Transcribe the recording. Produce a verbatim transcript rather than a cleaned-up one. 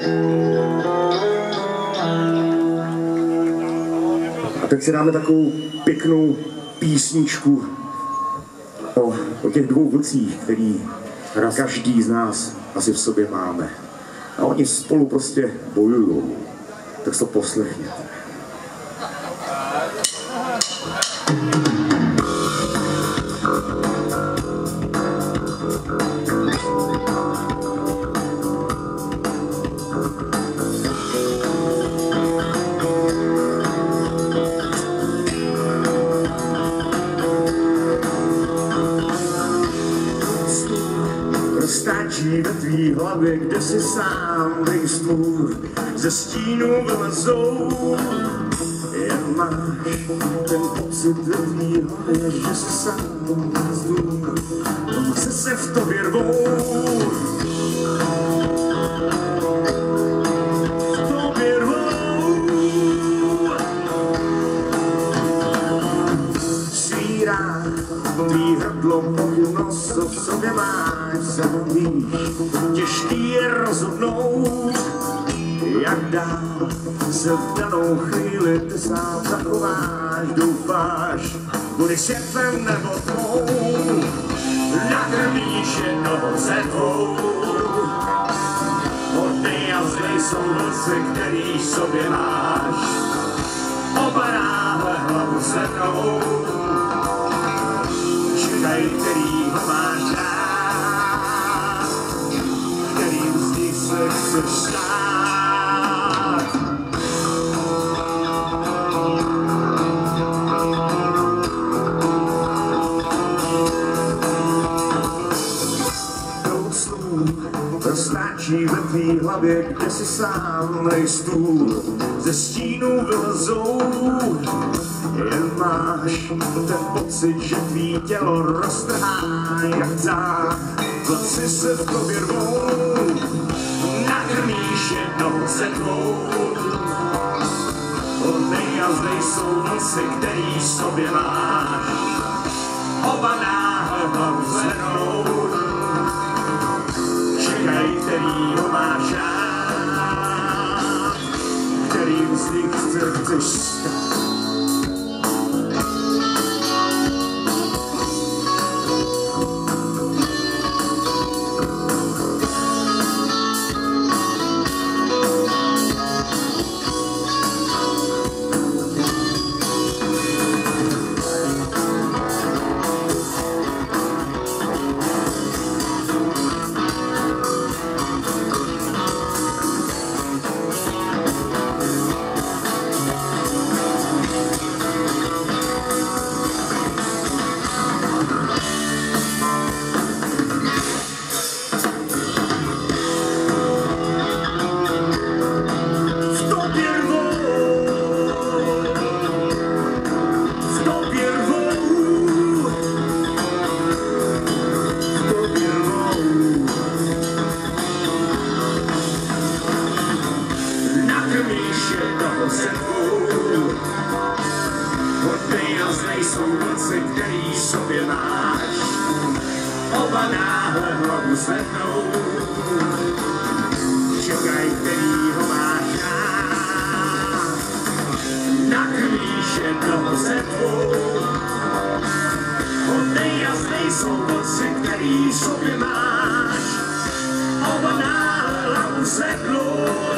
A tak si dáme takovou pěknou písničku o, o těch dvou vlcích, který každý z nás asi v sobě máme. A oni spolu prostě bojují. Tak to poslechněte. Roztáčí ve tvý hlavě, kde si sám dej stůl, ze stínu vylezou. Jen máš ten pocit ve tvý hlavě, že si sám dej stůl, se se v tobě rvou. V tobě rvou. Svírá tvý hrdlo, povinnost, co v sobě máš. Víš, těžký je rozhodnout, jak dál se v danou chvíli ty sám zachováš. Doufáš, budeš šéfem nebo tvou, nakrmíš jednoho ze dvou. Hodnej a zlej jsou vlci, který v sobě máš, oba náhle hlavu zvednou. Čekaj, který ho máš rád, chceš stát. Proud slů roztáčí ve tvý hlavě, kde si sám dej stůl, ze stínu vylezou. Jen máš ten pocit, že tvý tělo roztrhá jak cák, vlci se v tobě rvou. Nakrmíš jednoho ze dvou. Hodnej a zlej jsou vlci, který v sobě máš, oba náhle hlavu zvednou. Čekaj, který ho máš rád, kterým z nich chceš stát. Který sobě máš, oba náhle hlavu zvednou. Čekaj, který ho máš rád, nakrmíš jednoho ze dvou. Hodnej a zlej jsou vlci, který sobě máš, oba náhle hlavu zvednou.